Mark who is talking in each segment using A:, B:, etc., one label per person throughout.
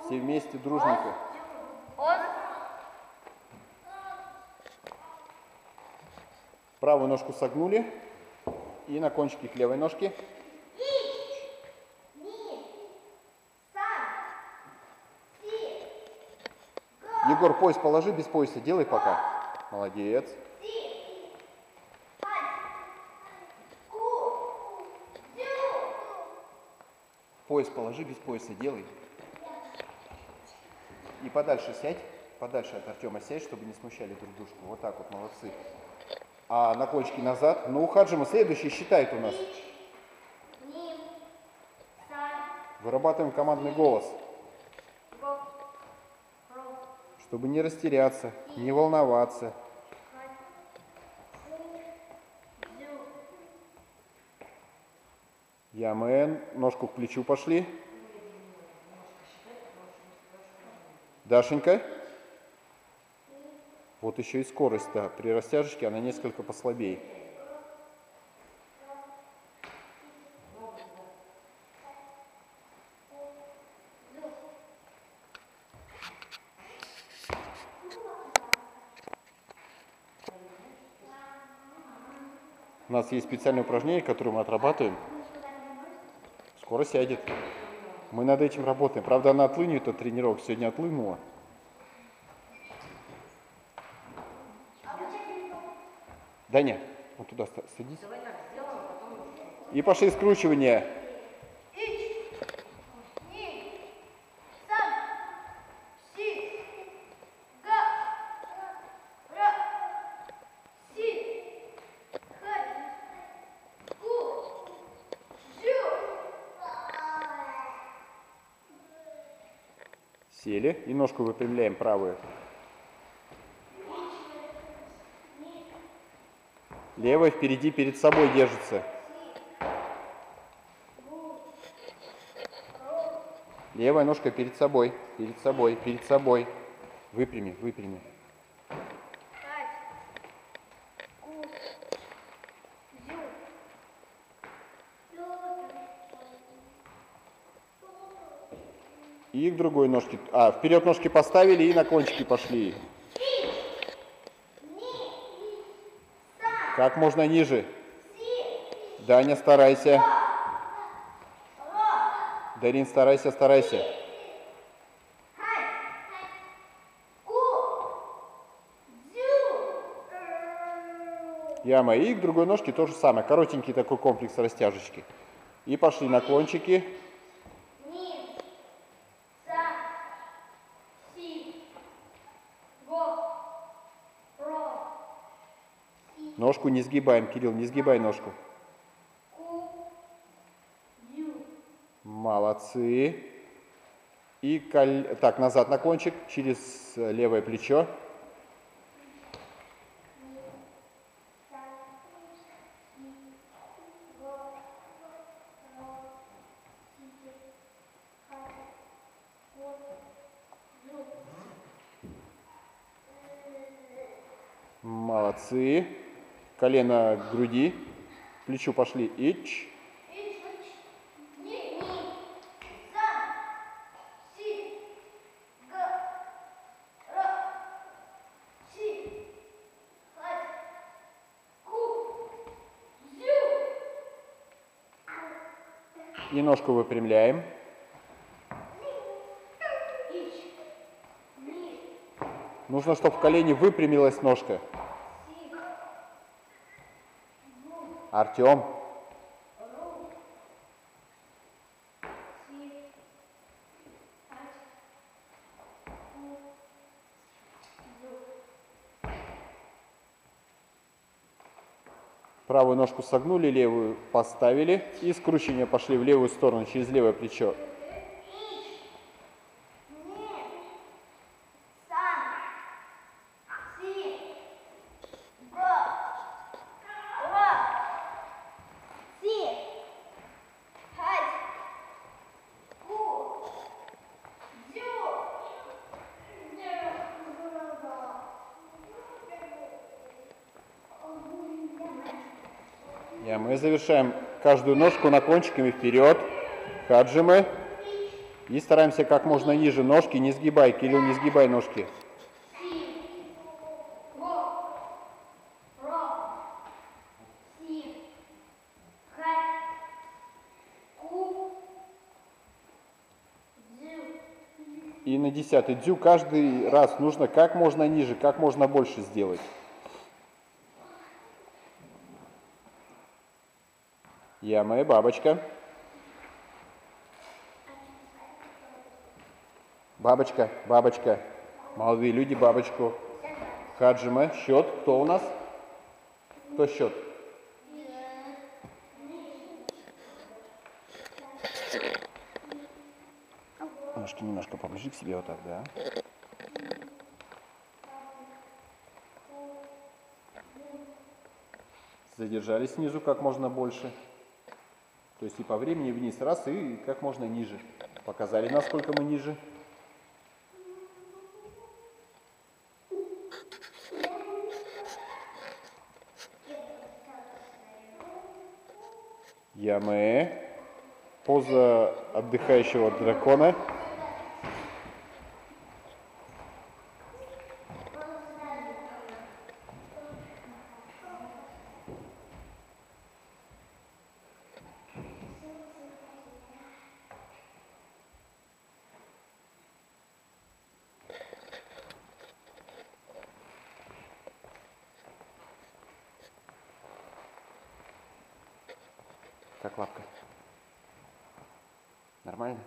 A: Все вместе, дружненько. Правую ножку согнули. И на кончике к левой ножке. Егор, пояс положи, без пояса делай пока. Молодец. Пояс положи, без пояса делай. И подальше сядь, подальше от Артема сядь, чтобы не смущали друг дружку. Вот так вот, молодцы. А на кончики назад. Ну, у Хаджима следующий считает у нас. Вырабатываем командный голос. Чтобы не растеряться, не волноваться. Ямен, ножку к плечу пошли. Дашенька. Вот еще и скорость, да. При растяжечке она несколько послабее. У нас есть специальное упражнение, которое мы отрабатываем. Скоро сядет. Мы над этим работаем. Правда, она отлынет от тренировок. Сегодня отлынула. Даня, вот туда садись. И пошли скручивания. Сели. И ножку выпрямляем правую. Левая впереди, перед собой держится. Левая ножка перед собой, перед собой, перед собой. Выпрями, выпрями. И к другой ножке. Вперед ножки поставили и на кончики пошли. Как можно ниже. Даня, старайся. Дарин, старайся, старайся. Яма. И к другой ножке то же самое. Коротенький такой комплекс растяжечки. И пошли на кончики. Ножку не сгибаем, Кирилл, не сгибай ножку. Молодцы. И так, назад на кончик, через левое плечо. Молодцы. Колено к груди, к плечу пошли. Ич. И ножку выпрямляем. Нужно, чтобы в колене выпрямилась ножка. Артем. Правую ножку согнули, левую поставили. И скручивание пошли в левую сторону, через левое плечо. Мы завершаем каждую ножку наклончиками вперед. Хаджимы. И стараемся как можно ниже ножки, не сгибай, Кирилл, не сгибай ножки. И на 10-й дзю каждый раз нужно как можно ниже, как можно больше сделать. Я моя бабочка. Бабочка, бабочка. Молодые люди, бабочку. Хаджима, счет. Кто у нас? Кто счет? Ножки немножко поближе к себе, вот так, да. Задержались снизу как можно больше. То есть и по времени вниз, раз, и как можно ниже. Показали, насколько мы ниже. Яме. Поза отдыхающего дракона. Как лапка? Нормально?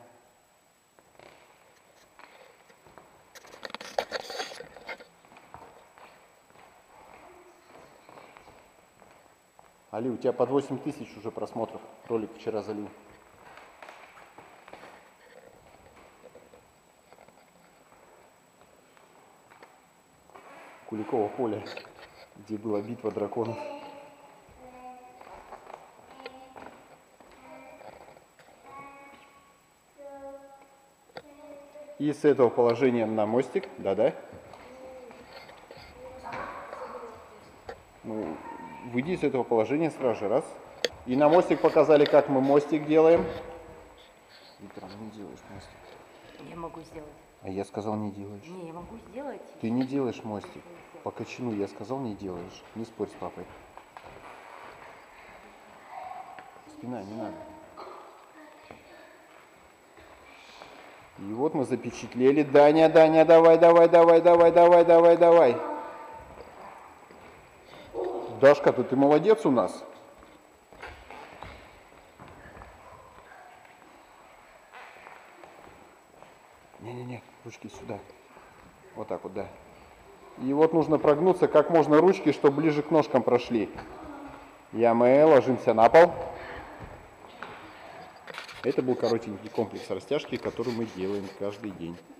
A: Али, у тебя под 8000 уже просмотров. Ролик вчера залил. Куликово поле, где была битва драконов. И с этого положения на мостик, да-да. Ну, выйди из этого положения сразу же, раз. И на мостик показали, как мы мостик делаем. Виктор, ну не делаешь мостик.
B: Я могу сделать.
A: А я сказал, не делаешь.
B: Не, я могу сделать.
A: Ты не делаешь мостик. По качану я сказал, не делаешь. Не спорь с папой. Спина, не надо. И вот мы запечатлели. Даня, Даня, давай, давай, давай, давай, давай, давай, давай. Дашка-то ты молодец у нас. Не-не-не, ручки сюда. Вот так вот, да. И вот нужно прогнуться как можно ручки, чтобы ближе к ножкам прошли. Мы ложимся на пол. Это был коротенький комплекс растяжки, который мы делаем каждый день.